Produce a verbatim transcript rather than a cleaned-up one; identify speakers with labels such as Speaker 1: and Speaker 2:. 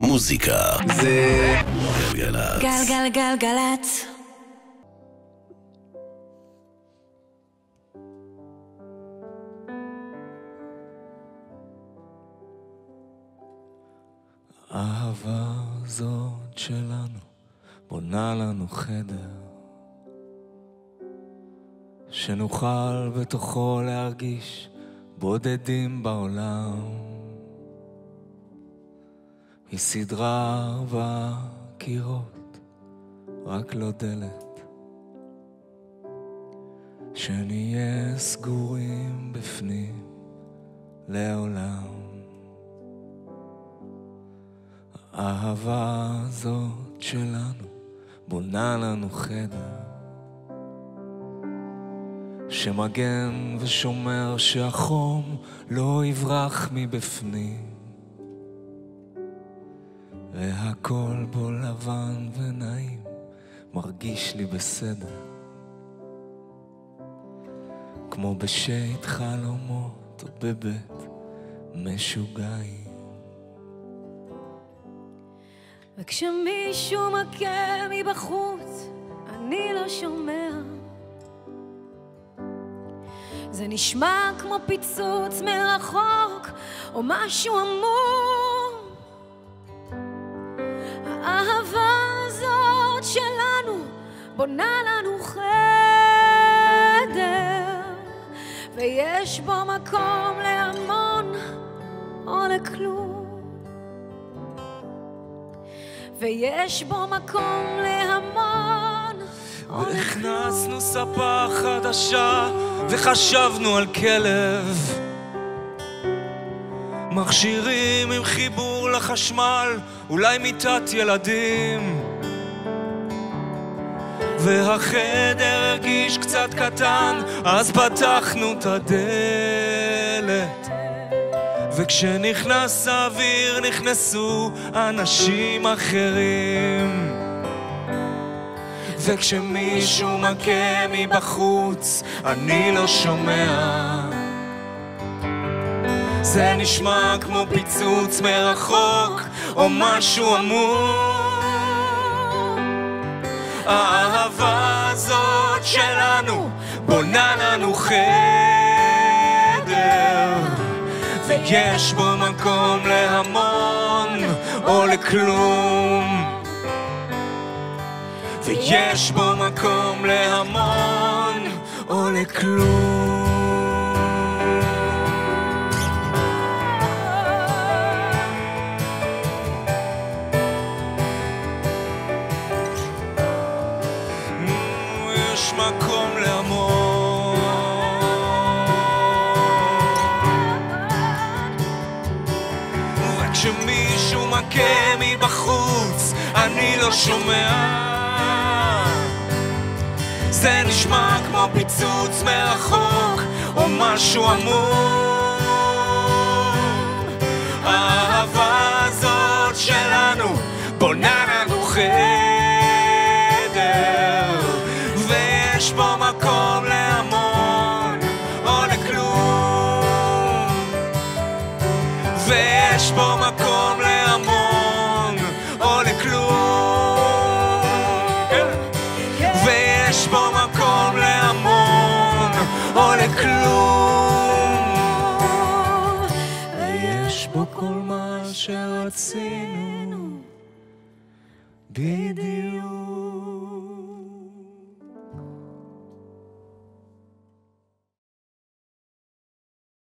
Speaker 1: מוזיקה זה גלגלצ.
Speaker 2: גלגלגלגלצ.
Speaker 3: האהבה הזאת שלנו בונה לנו חדר שנוכל בתוכו להרגיש בודדים בעולם. היא סדרה ארבע קירות, רק לא דלת, שנהיה סגורים בפנים לעולם. האהבה הזאת שלנו בונה לנו חדר שמגן ושומר שהחום לא יברח מבפנים, והכל בו לבן ונעים, מרגיש לי בסדר, כמו בשית חלומות או בבית משוגעים.
Speaker 2: וכשמישהו מכה מבחוץ אני לא שומע, זה נשמע כמו פיצוץ מרחוק או משהו עמום. האהבה הזאת שלנו בונה לנו חדר, ויש בו מקום להמון או לכלום, ויש בו מקום להמון או לכלום.
Speaker 3: הכנסנו ספה חדשה וחשבנו על כלב, מכשירים עם חיבור לחשמל, אולי מיטת ילדים, והחדר הרגיש קצת קטן, אז פתחנו את הדלת, וכשנכנס האוויר נכנסו אנשים אחרים. וכשמישהו מכה מבחוץ אני לא שומע, זה נשמע כמו פיצוץ מרחוק או משהו עמום. האהבה הזאת שלנו בונה לנו חדר, ויש בו מקום להמון או לכלום, ויש בו מקום להמון או לכלום. יש מקום להמון, וכשמישהו מכה מבחוץ אני לא שומע, זה נשמע כמו פיצוץ מרחוק או משהו עמום. האהבה הזאת שלנו בונה לנו חדר, ויש בו מקום להמון או לכלום, ויש בו מקום להמון או לכלום, ויש בו מקום להמון או לכלום, ויש בו כל מה שרצינו בדיוק.